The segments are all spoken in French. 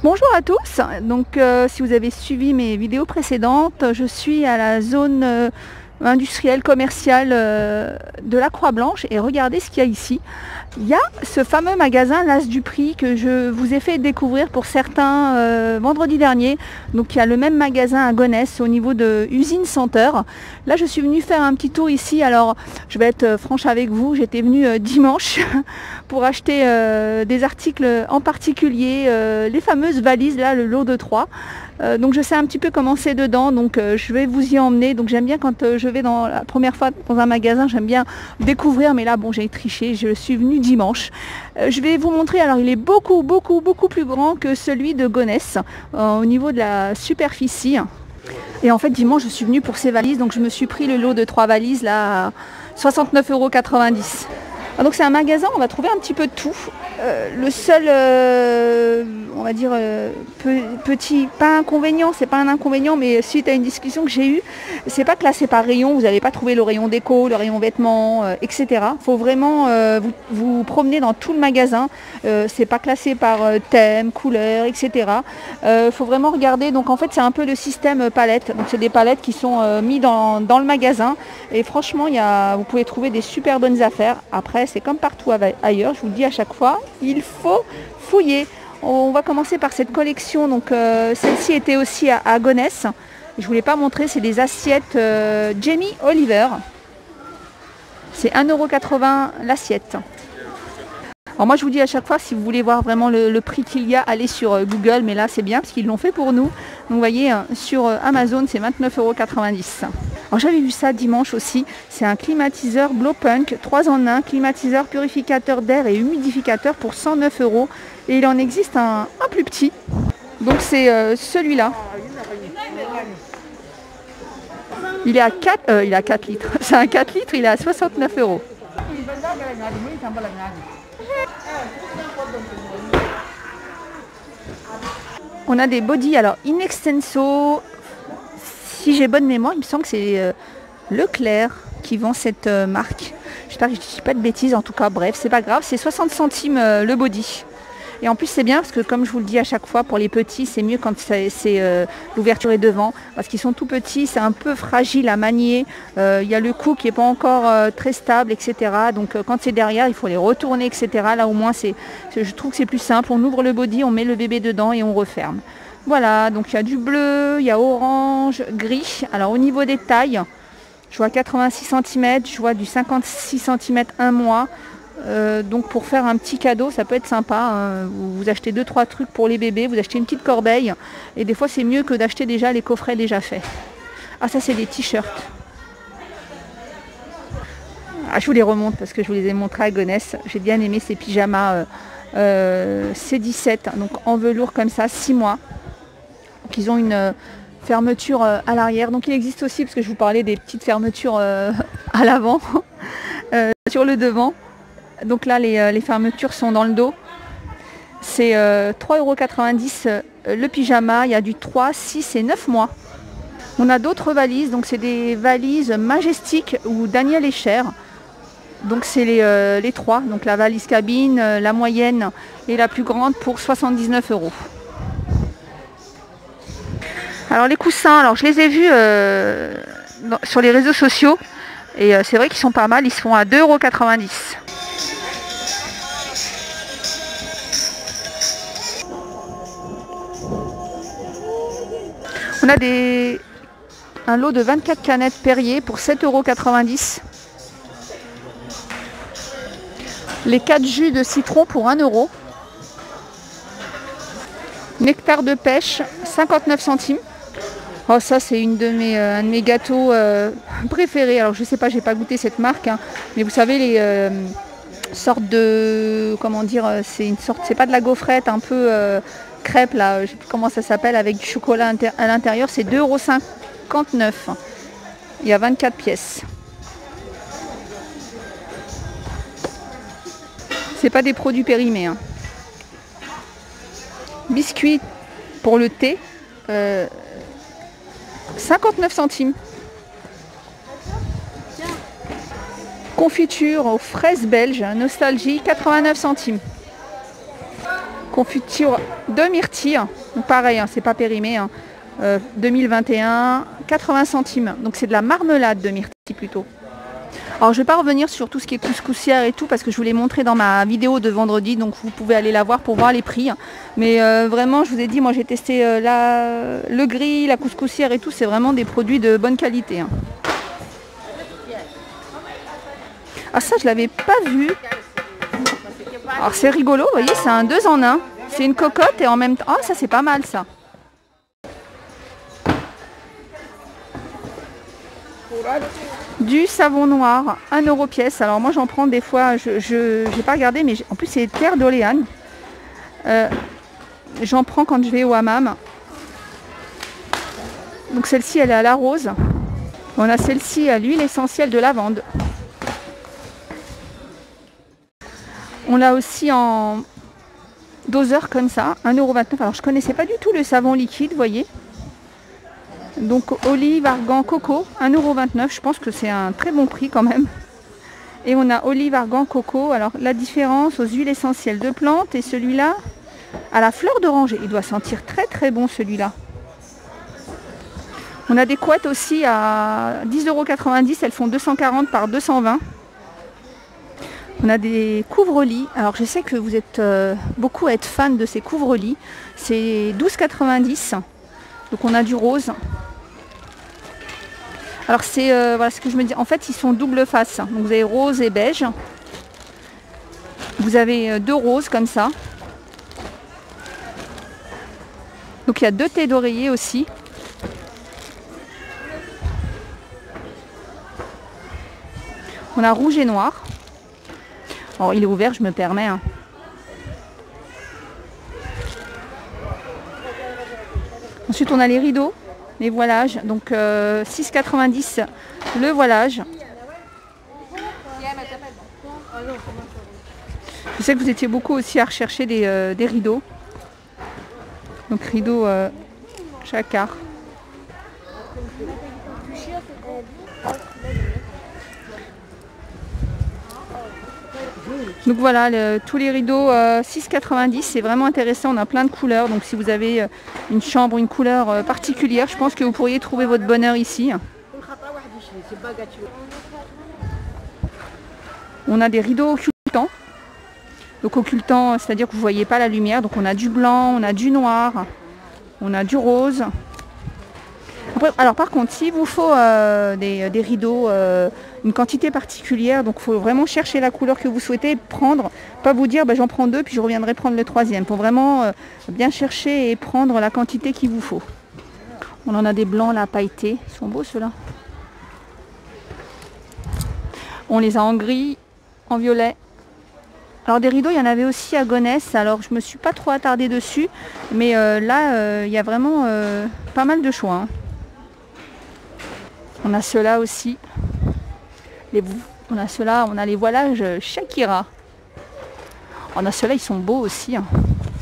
Bonjour à tous, donc si vous avez suivi mes vidéos précédentes, je suis à la zone industrielle commerciale de la Croix-Blanche et regardez ce qu'il y a ici. Il y a ce fameux magasin l'As du Prix que je vous ai fait découvrir pour certains vendredi dernier. Donc il y a le même magasin à Gonesse au niveau de Usine Senteur. Là je suis venue faire un petit tour ici. Alors je vais être franche avec vous, j'étais venue dimanche pour acheter des articles en particulier, les fameuses valises là, le lot de 3. Donc je sais un petit peu comment c'est dedans, donc je vais vous y emmener. Donc j'aime bien quand je vais dans la première fois dans un magasin, j'aime bien découvrir, mais là bon j'ai triché, je suis venue dimanche. Je vais vous montrer, alors il est beaucoup plus grand que celui de Gonesse au niveau de la superficie. Et en fait dimanche je suis venue pour ces valises, donc je me suis pris le lot de 3 valises là à 69,90 €. Donc c'est un magasin, on va trouver un petit peu de tout. Le seul, on va dire, petit, pas inconvénient, c'est pas un inconvénient, mais suite à une discussion que j'ai eue, c'est pas classé par rayon, vous n'allez pas trouver le rayon déco, le rayon vêtements, etc. Il faut vraiment vous promener dans tout le magasin, c'est pas classé par thème, couleur, etc. Faut vraiment regarder, donc en fait c'est un peu le système palette, donc c'est des palettes qui sont mis dans le magasin, et franchement vous pouvez trouver des super bonnes affaires. Après c'est comme partout ailleurs, je vous le dis à chaque fois, il faut fouiller. On va commencer par cette collection, donc celle-ci était aussi à Gonesse. Je ne vous l'ai pas montré, c'est des assiettes Jamie Oliver. C'est 1,80 € l'assiette. Alors moi je vous dis à chaque fois, si vous voulez voir vraiment le prix qu'il y a, allez sur Google, mais là c'est bien parce qu'ils l'ont fait pour nous. Donc vous voyez, sur Amazon c'est 29,90 €. Alors j'avais vu ça dimanche aussi, c'est un climatiseur Blowpunk 3 en 1, climatiseur, purificateur d'air et humidificateur pour 109 €. Et il en existe un plus petit, donc c'est celui-là. Il est à 4 litres, c'est un 4 litres, il est à 69 €. On a des body, alors in extenso, si j'ai bonne mémoire, il me semble que c'est Leclerc qui vend cette marque. J'espère que je ne dis pas de bêtises, en tout cas, bref, c'est pas grave, c'est 60 centimes le body. Et en plus c'est bien parce que comme je vous le dis à chaque fois, pour les petits c'est mieux quand l'ouverture est devant, parce qu'ils sont tout petits, c'est un peu fragile à manier, il y a le cou qui n'est pas encore très stable, etc. Donc quand c'est derrière il faut les retourner, etc. Là au moins je trouve que c'est plus simple, on ouvre le body, on met le bébé dedans et on referme. Voilà, donc il y a du bleu, il y a orange, gris. Alors au niveau des tailles, je vois 86 cm, je vois du 56 cm 1 mois. Donc pour faire un petit cadeau ça peut être sympa, hein. Vous achetez 2-3 trucs pour les bébés, vous achetez une petite corbeille et des fois c'est mieux que d'acheter déjà les coffrets déjà faits. Ah ça c'est des t-shirts. Ah, je vous les remonte parce que je vous les ai montrés à Gonesse. J'ai bien aimé ces pyjamas C17, donc en velours comme ça, 6 mois. Donc ils ont une fermeture à l'arrière, donc il existe aussi, parce que je vous parlais des petites fermetures à l'avant, sur le devant. Donc là les fermetures sont dans le dos. C'est 3,90 € le pyjama, il y a du 3, 6 et 9 mois. On a d'autres valises, donc c'est des valises Majestic ou Daniel Escher. Donc c'est les 3, donc la valise cabine, la moyenne et la plus grande pour 79 €. Alors les coussins, alors je les ai vus sur les réseaux sociaux et c'est vrai qu'ils sont pas mal, ils se font à 2,90 €. On a un lot de 24 canettes Perrier pour 7,90 €. Les 4 jus de citron pour 1 €. Nectar de pêche, 59 centimes. Oh ça c'est un de mes gâteaux préférés. Alors je sais pas, j'ai pas goûté cette marque, hein, mais vous savez les sortes de, comment dire, c'est une sorte, c'est pas de la gaufrette, un peu crêpe là, je sais plus comment ça s'appelle, avec du chocolat à l'intérieur, c'est 2,59 €. Il y a 24 pièces. C'est pas des produits périmés, hein. Biscuits pour le thé, 59 centimes. Confiture aux fraises belges, Nostalgie, 89 centimes. Confiture de myrtille. Donc pareil, hein, c'est pas périmé. Hein. 2021, 80 centimes. Donc c'est de la marmelade de myrtille plutôt. Alors je ne vais pas revenir sur tout ce qui est couscoussière et tout parce que je vous l'ai montré dans ma vidéo de vendredi, donc vous pouvez aller la voir pour voir les prix. Mais vraiment, je vous ai dit, moi j'ai testé le gris, la couscoussière et tout, c'est vraiment des produits de bonne qualité. Hein. Ah ça, je l'avais pas vu. Alors c'est rigolo, vous voyez, c'est un 2 en 1. C'est une cocotte et en même temps... Ah ça c'est pas mal ça. Du savon noir, 1 € pièce. Alors moi j'en prends des fois, je n'ai pas regardé, mais en plus c'est terre d'Oléane. J'en prends quand je vais au hammam. Donc celle-ci elle est à la rose. On a celle-ci à l'huile essentielle de lavande. On l'a aussi en doseur comme ça, 1,29 €. Alors je connaissais pas du tout le savon liquide, vous voyez. Donc olive, argan, coco, 1,29 €. Je pense que c'est un très bon prix quand même. Et on a olive, argan, coco. Alors la différence aux huiles essentielles de plantes et celui-là à la fleur d'oranger. Il doit sentir très très bon celui-là. On a des couettes aussi à 10,90 €. Elles font 240 par 220. On a des couvre-lits. Alors je sais que vous êtes beaucoup à être fan de ces couvre-lits. C'est 12,90 €. Donc on a du rose. Alors c'est voilà ce que je me dis. En fait, ils sont double face. Donc vous avez rose et beige. Vous avez 2 roses comme ça. Donc il y a 2 thés d'oreiller aussi. On a rouge et noir. Alors il est ouvert, je me permets. Hein. Ensuite on a les rideaux, les voilages, donc 6,90 € le voilage. Je sais que vous étiez beaucoup aussi à rechercher des rideaux. Donc rideaux jacquard. Donc voilà, tous les rideaux 6,90 €, c'est vraiment intéressant, on a plein de couleurs. Donc si vous avez une chambre, une couleur particulière, je pense que vous pourriez trouver votre bonheur ici. On a des rideaux occultants. Donc occultants, c'est-à-dire que vous ne voyez pas la lumière. Donc on a du blanc, on a du noir, on a du rose. Après, alors par contre, s'il vous faut des rideaux, une quantité particulière, donc il faut vraiment chercher la couleur que vous souhaitez prendre, pas vous dire j'en prends 2 puis je reviendrai prendre le 3e. Il faut vraiment bien chercher et prendre la quantité qu'il vous faut. On en a des blancs là pailletés, ils sont beaux ceux-là. On les a en gris, en violet. Alors des rideaux, il y en avait aussi à Gonesse, alors je me suis pas trop attardée dessus, mais là il y a vraiment pas mal de choix. Hein. On a ceux-là aussi. On a ceux-là, on a les voilages Shakira. On a ceux-là, ils sont beaux aussi. Hein.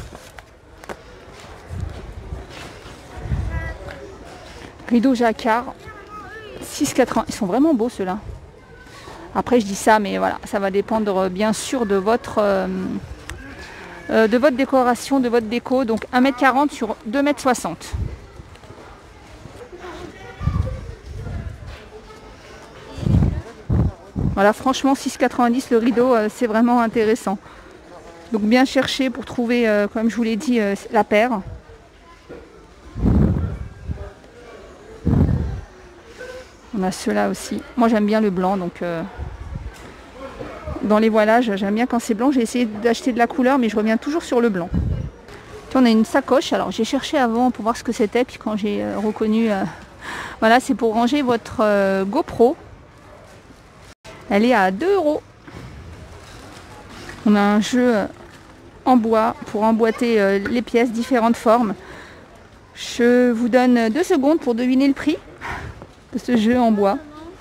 Rideau jacquard, 6,80 €. Ils sont vraiment beaux ceux-là. Après je dis ça, mais voilà, ça va dépendre bien sûr de votre décoration, de votre déco. Donc 1,40 m sur 2,60 m. Voilà, franchement 6,90 € le rideau, c'est vraiment intéressant. Donc bien chercher pour trouver, comme je vous l'ai dit, la paire. On a ceux-là aussi. Moi j'aime bien le blanc, donc dans les voilages, j'aime bien quand c'est blanc. J'ai essayé d'acheter de la couleur, mais je reviens toujours sur le blanc. Puis on a une sacoche. Alors j'ai cherché avant pour voir ce que c'était, puis quand j'ai reconnu, voilà, c'est pour ranger votre GoPro. Elle est à 2 €. On a un jeu en bois pour emboîter les pièces, différentes formes. Je vous donne 2 secondes pour deviner le prix de ce jeu en bois.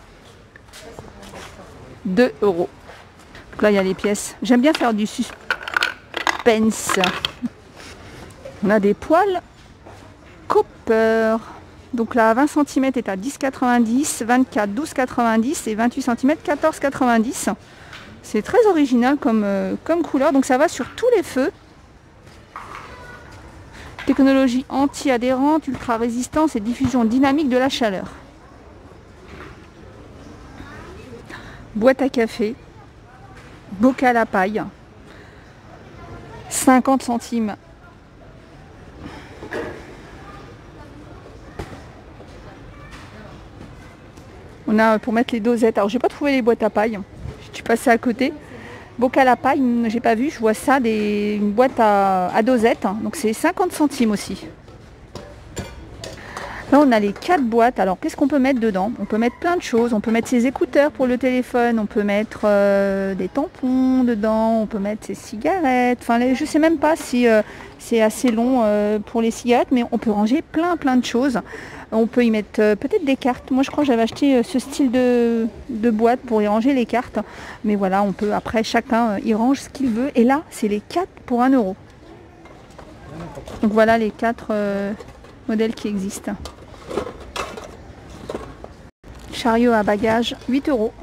2 €. Donc là, il y a les pièces. J'aime bien faire du suspense. On a des poils Cooper. Donc là, 20 cm est à 10,90 €, 24, 12,90 € et 28 cm, 14,90 €. C'est très original comme couleur, donc ça va sur tous les feux. Technologie anti-adhérente, ultra-résistance et diffusion dynamique de la chaleur. Boîte à café, bocal à paille, 50 centimes. On a pour mettre les dosettes. Alors j'ai pas trouvé les boîtes à paille, je suis passée à côté. Bocal à paille, j'ai pas vu, je vois ça, une boîte à dosettes, hein. Donc c'est 50 centimes aussi. Là on a les 4 boîtes. Alors qu'est-ce qu'on peut mettre dedans? On peut mettre plein de choses, on peut mettre ses écouteurs pour le téléphone, on peut mettre des tampons dedans, on peut mettre ses cigarettes. Enfin je sais même pas si c'est assez long pour les cigarettes, mais on peut ranger plein de choses. On peut y mettre peut-être des cartes. Moi je crois que j'avais acheté ce style de boîte pour y ranger les cartes. Mais voilà, on peut après chacun y range ce qu'il veut. Et là c'est les 4 pour 1 €. Donc voilà les 4 modèles qui existent. Chariot à bagages, 8 €.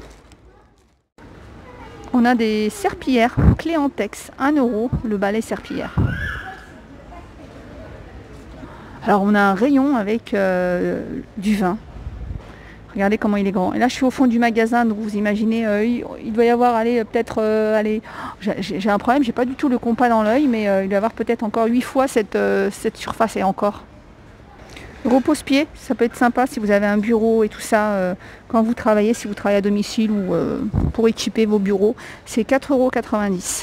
On a des serpillères clés en tex, 1 €, le balai serpillière. Alors on a un rayon avec du vin. Regardez comment il est grand. Et là je suis au fond du magasin, donc vous imaginez, il doit y avoir, peut-être, j'ai un problème, j'ai pas du tout le compas dans l'œil, mais il doit y avoir peut-être encore 8 fois cette surface et encore. Repose-pied, ça peut être sympa si vous avez un bureau et tout ça, quand vous travaillez, si vous travaillez à domicile ou pour équiper vos bureaux, c'est 4,90 €.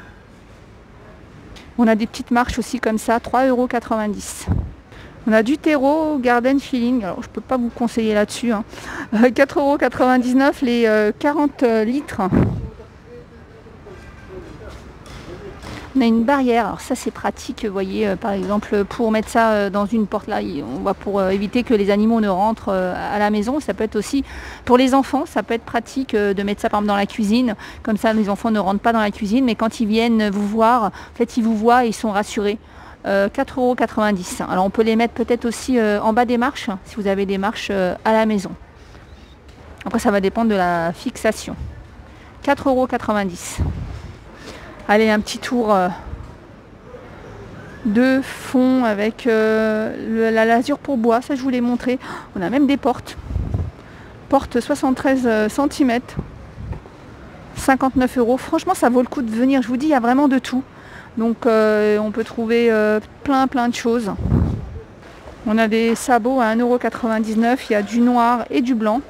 On a des petites marches aussi comme ça, 3,90 €. On a du terreau garden feeling, alors je peux pas vous conseiller là-dessus, hein. 4,99 € les 40 litres. On a une barrière, alors ça c'est pratique, vous voyez, par exemple pour mettre ça dans une porte là, on va pour éviter que les animaux ne rentrent à la maison. Ça peut être aussi pour les enfants, ça peut être pratique de mettre ça par exemple dans la cuisine, comme ça les enfants ne rentrent pas dans la cuisine, mais quand ils viennent vous voir, en fait ils vous voient et ils sont rassurés. 4,90 €. Alors on peut les mettre peut-être aussi en bas des marches, si vous avez des marches à la maison. Après ça va dépendre de la fixation. 4,90 €. Allez, un petit tour de fond avec la lasure pour bois, ça je vous l'ai montré. On a même des portes. Porte 73 cm, 59 €. Franchement ça vaut le coup de venir, je vous dis, il y a vraiment de tout. Donc on peut trouver plein de choses. On a des sabots à 1,99 €, il y a du noir et du blanc.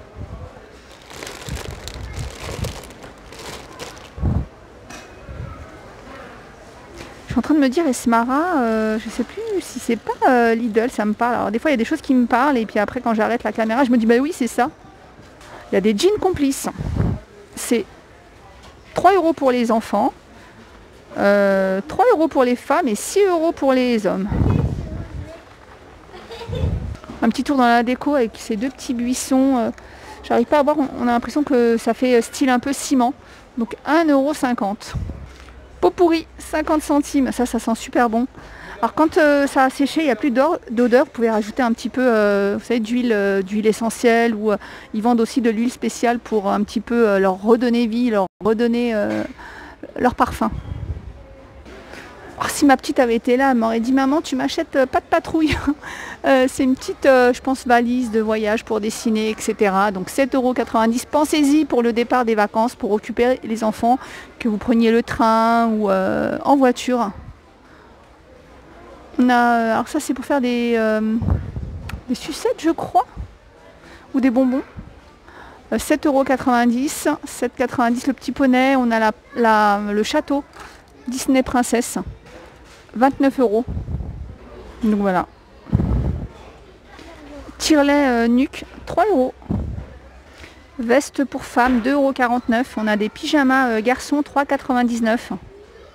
Je suis en train de me dire Esmara, je sais plus si c'est pas Lidl, ça me parle. Alors des fois il y a des choses qui me parlent et puis après quand j'arrête la caméra je me dis bah oui c'est ça. Il y a des jeans complices. C'est 3 € pour les enfants, 3 € pour les femmes et 6 € pour les hommes. Un petit tour dans la déco avec ces deux petits buissons. J'arrive pas à voir, on a l'impression que ça fait style un peu ciment. Donc 1,50 €. Pot pourri, 50 centimes, ça sent super bon. Alors quand ça a séché, il n'y a plus d'odeur, vous pouvez rajouter un petit peu vous savez, d'huile essentielle, ou ils vendent aussi de l'huile spéciale pour un petit peu leur redonner vie, leur redonner leur parfum. Alors, si ma petite avait été là, elle m'aurait dit maman tu m'achètes pas de patrouille. C'est une petite je pense valise de voyage pour dessiner, etc. Donc 7,90 €. Pensez-y pour le départ des vacances, pour occuper les enfants, que vous preniez le train ou en voiture. On a, alors ça c'est pour faire des sucettes je crois, ou des bonbons. 7,90 €, 7,90 € le petit poney. On a le château Disney Princesse, 29 €. Donc voilà. Tirelet nuque, 3 €. Veste pour femmes, 2,49 €. On a des pyjamas garçons, 3,99 €.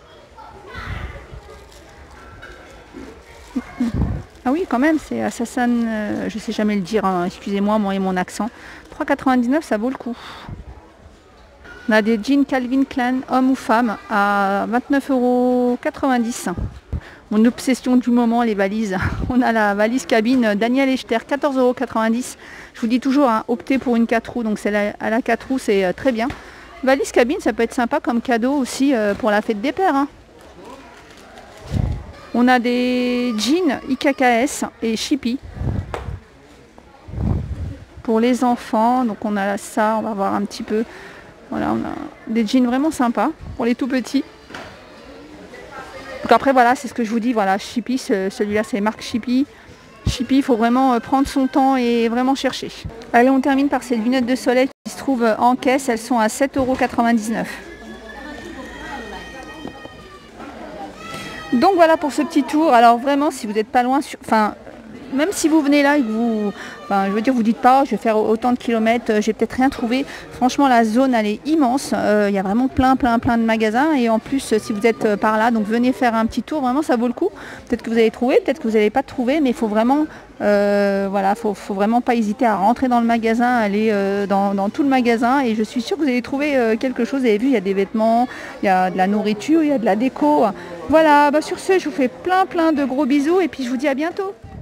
Ah oui, quand même, c'est Assassin, je sais jamais le dire, hein, excusez-moi, moi et mon accent. 3,99 €, ça vaut le coup. On a des jeans Calvin Klein, hommes ou femmes, à 29,90 €. Mon obsession du moment, les valises. On a la valise cabine Daniel Echter, 14,90 €. Je vous dis toujours, hein, optez pour une 4 roues, donc celle à la 4 roues, c'est très bien. Valise cabine, ça peut être sympa comme cadeau aussi pour la fête des pères. Hein. On a des jeans IKKS et Chippy pour les enfants. Donc on a ça, on va voir un petit peu. Voilà, on a des jeans vraiment sympas pour les tout petits. Donc après voilà, c'est ce que je vous dis, voilà, Chippy, celui-là c'est marque Chippy. Chippy, il faut vraiment prendre son temps et vraiment chercher. Allez, on termine par ces lunettes de soleil qui se trouvent en caisse, elles sont à 7,99 €. Donc voilà pour ce petit tour. Alors vraiment, si vous n'êtes pas loin, même si vous venez là et que je veux dire, vous dites pas, je vais faire autant de kilomètres, j'ai peut-être rien trouvé. Franchement, la zone, elle est immense. Il y a vraiment plein de magasins. Et en plus, si vous êtes par là, donc venez faire un petit tour. Vraiment, ça vaut le coup. Peut-être que vous allez trouver, peut-être que vous n'allez pas trouver, mais il faut vraiment, faut vraiment pas hésiter à rentrer dans le magasin, aller dans tout le magasin. Et je suis sûre que vous allez trouver quelque chose. Vous avez vu, il y a des vêtements, il y a de la nourriture, il y a de la déco. Voilà, sur ce, je vous fais plein de gros bisous et puis je vous dis à bientôt.